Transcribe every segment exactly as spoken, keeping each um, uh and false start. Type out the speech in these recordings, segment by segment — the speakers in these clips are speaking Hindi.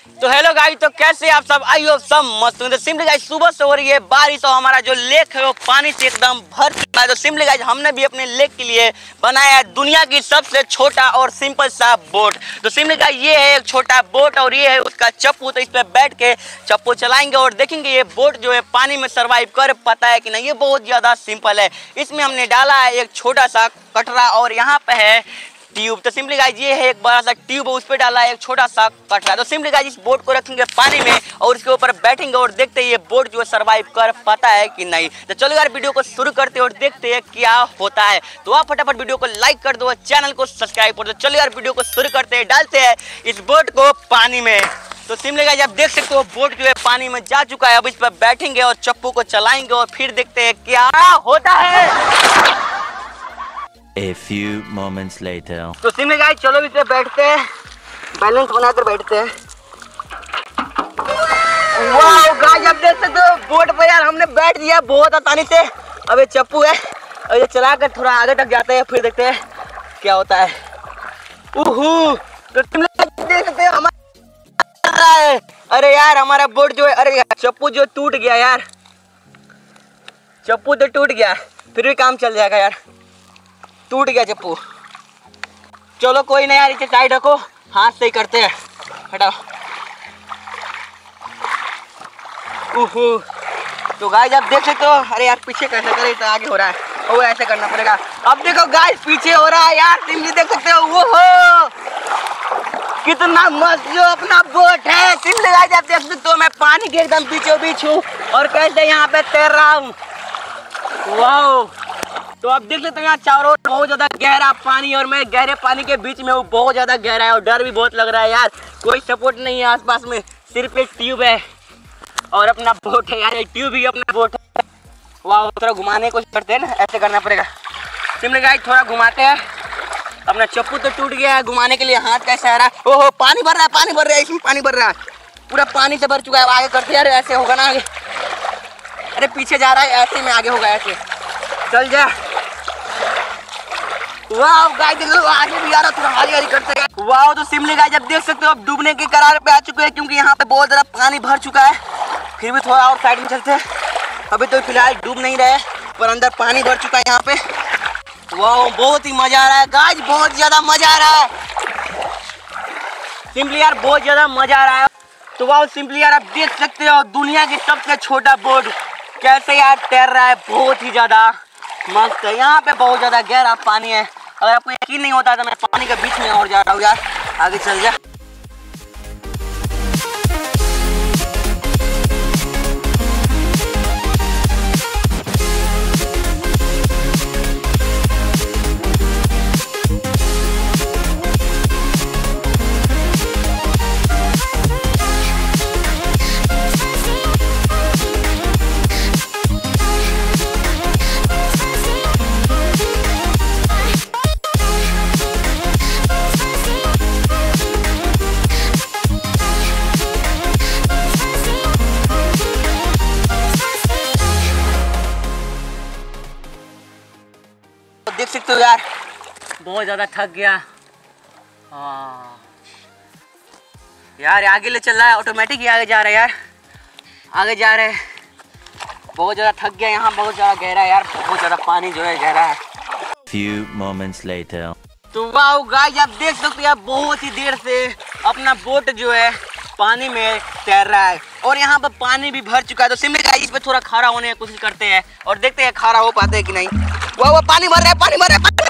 तो हेलो गाइस, तो कैसे आप सब? आई हो सब मस्त होंगे। तो सिंपली गाइस सुबह से हो रही है बारिश और हमारा जो लेक है वो पानी से एकदम भर चुका है। तो सिंपली गाइस हमने भी अपने लेक के लिए बनाया है दुनिया की सबसे छोटा और सिंपल सा बोट। तो सिंपली गाइस ये है एक छोटा बोट और ये है उसका चप्पू। तो इस पे बैठ के चप्पू चलाएंगे और देखेंगे ये बोट जो है पानी में सर्वाइव कर पाता है कि नहीं। ये बहुत ज्यादा सिंपल है। इसमें हमने डाला है एक छोटा सा कटरा और यहाँ पे है ट्यूब। तो सिंपली गाइस ये है एक बड़ा सा ट्यूब, उस पे डाला है एक छोटा सा कटरा। तो सिंपली गाइस इस बोट को रखेंगे पानी में और उसके ऊपर बैठेंगे और देखते हैं ये बोट जो है सर्वाइव कर पाता है कि नहीं। तो चलो यार वीडियो को शुरू करते हैं और देखते हैं क्या होता है। तो आप फटाफट वीडियो को लाइक कर दो, चैनल को सब्सक्राइब कर दो। चलो यार वीडियो को शुरू करते हैं, डालते हैं इस बोट को पानी में। तो सिंपली गाइस आप देख सकते हो बोट जो है पानी में जा चुका है। अब इस पर बैठेंगे और चप्पू को चलाएंगे और फिर देखते हैं क्या होता है। A few moments later. तो सिंपली गाइस चलो इस पे बैठते हैं, बैलेंस बनाकर बैठते हैं। वाह गाइस आप देख सकते हो बोट पर यार हमने बैठ दिया बहुत आसानी से। अब ये चप्पू है और ये चलाकर थोड़ा आगे तक जाते हैं, फिर देखते हैं क्या होता है। उहू, तो सिंपली देख सकते हो हमारा है। अरे यार हमारा बोट जो है, अरे यार चप्पू जो टूट गया यार, चप्पू तो टूट गया, फिर भी काम चल जाएगा यार। टूट गया चप्पू। चलो कोई नहीं यार, इसे साइड रखो, हाथ से ही करते हैं। हटाओ। उहू, तो गाइस आप देख सकते हो। अरे यार पीछे कैसे करे, तो आगे हो रहा है, वो ऐसे करना पड़ेगा। अब देखो गाइस पीछे हो रहा है यार, तुम भी देख सकते हो। वो हो कितना मस्त जो अपना बोट है। सिंपली गाइस आप देख सकते हो मैं पानी के एकदम बीचों बीच हूँ और कैसे यहाँ पे तैर रहा हूँ। वाह, तो आप देख लेते हैं यहाँ चारों ओर बहुत ज्यादा गहरा पानी और मैं गहरे पानी के बीच में हूँ। बहुत ज्यादा गहरा है और डर भी बहुत लग रहा है यार। कोई सपोर्ट नहीं है आसपास में, सिर्फ एक ट्यूब है और अपना बोट है यार। एक ट्यूब ही अपना बोट है। वाह, थोड़ा घुमाने की कोशिश करते हैं ना, ऐसे करना पड़ेगा। सिंपली गाइस थोड़ा घुमाते हैं। अपना चप्पू तो टूट गया है, घुमाने के लिए हाथ कैसे आ रहा है। ओहो पानी भर रहा है, पानी भर रहा है, इसमें पानी भर रहा है, पूरा पानी से भर चुका है। आगे करते यार, ऐसे होगा ना आगे। अरे पीछे जा रहा है, ऐसे में आगे होगा, ऐसे चल जा। वाह गाइस आगे भी आ रहा, थोड़ा हाली हाली करते हैं। वाह, तो सिंपली गाइस आप देख सकते हो अब डूबने के कगार पे आ चुके हैं, क्योंकि यहाँ पे बहुत ज्यादा पानी भर चुका है। फिर भी थोड़ा और साइड में चलते हैं। अभी तो फिलहाल डूब नहीं रहे, पर अंदर पानी भर चुका है यहाँ पे। वाह बहुत ही मजा आ रहा है गाइस, बहुत ज्यादा मजा आ रहा है। सिंपली यार बहुत ज्यादा मजा आ रहा है। तो वाह सिंपली यार आप देख सकते हो दुनिया की सबसे छोटा बोट कैसे यार तैर रहा है। बहुत ही ज्यादा मस्त है। यहाँ पे बहुत ज्यादा गहरा पानी है। अगर आपको यकीन नहीं होता तो मैं पानी के बीच में और जा रहा हूँ यार, आगे चल जा। देख सकते हो यार बहुत ज्यादा थक गया। हाँ यार आगे ले चल रहा है, ऑटोमेटिक ही आगे जा रहा है यार, आगे जा रहे हैं। बहुत ज्यादा थक गया, यहाँ बहुत ज्यादा गहरा है यार, बहुत ज्यादा पानी जो है गहरा है। Few moments later. तो वाह गाइस आप देख सकते हो यार बहुत ही देर से अपना बोट जो है पानी में तैर रहा है और यहाँ पर पानी भी भर चुका है। तो सिंपली गाइस इस पे थोड़ा खारा होने की कोशिश करते हैं और देखते हैं खारा हो पाते हैं कि नहीं। वाह वाह पानी भर रहा है, पानी भर रहा है, पानी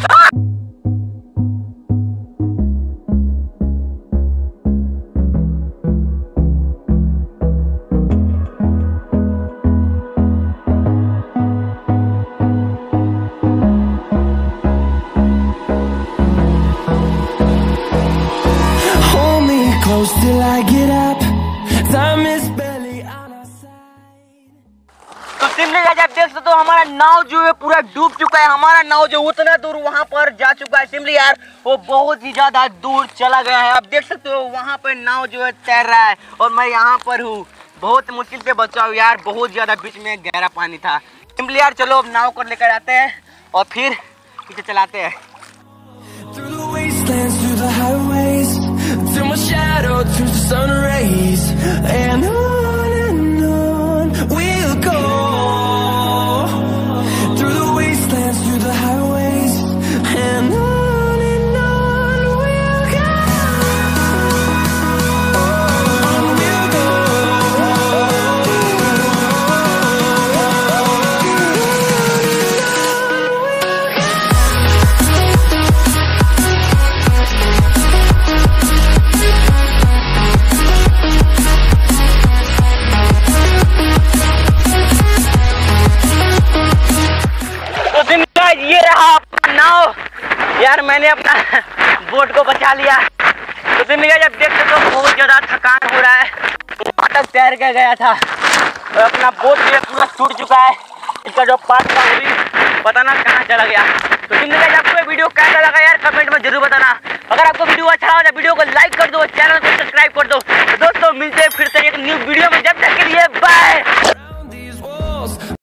close till I get up. Time is barely on our side. तो सिंपली गाइस आप देख सकते हो हमारा नाव जो है पूरा डूब चुका है। हमारा नाव जो उतना दूर वहां पर जा चुका है। सिंपली यार वो बहुत ही ज्यादा दूर चला गया है। आप देख सकते हो वहां पर नाव जो है तैर रहा है और मैं यहाँ पर हूँ। बहुत मुश्किल से बचा हूँ यार, बहुत ज्यादा बीच में गहरा पानी था। सिंपली यार चलो अब नाव को लेकर आते हैं और फिर इसे चलाते हैं। Through the wastelands, through the highways, till my shadow turns to sun rays. मैंने अपना बोट को बचा लिया। तो सिंपली गाइस अब देख सकते हो बहुत ज़्यादा थकान हो रहा है, वहाँ तक तैर के गया था और अपना बोट भी पूरा टूट चुका है। इसका जो पार्ट था वो भी बताना कहाँ चला गया। तो सिंपली गाइस आपको वीडियो कैसा लगा यार कमेंट में जरूर बताना। अगर आपको वीडियो अच्छा लगा तो वीडियो को लाइक कर दो, चैनल को सब्सक्राइब कर दो। तो दोस्तों मिलते हैं फिर से एक न्यू वीडियो में, जब तक